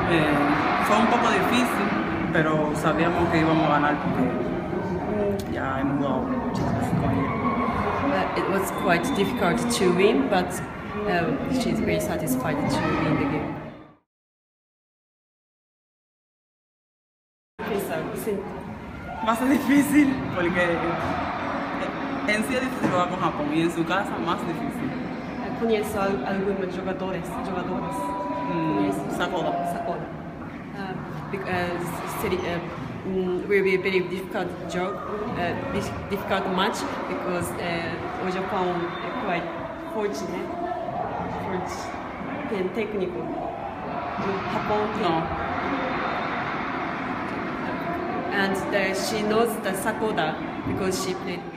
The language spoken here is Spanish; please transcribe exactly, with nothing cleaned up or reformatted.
Eh, fue un poco difícil, pero sabíamos que íbamos a ganar porque ya hemos jugado muchas veces con ella. Uh, it was quite difficult to win, but uh, she's very satisfied to win the game. Más difícil porque en sí es difícil jugar con Japón y en su casa más difícil. Conheço algunos jogadores, jogadores. Mm, Sakoda. Sakoda. Uh, because it uh, will be a very difficult job, uh, difficult match because uh, o Japão é quite forte, né? Forte, tem técnico. O Japão tem. No. And uh, she knows the Sakoda because she played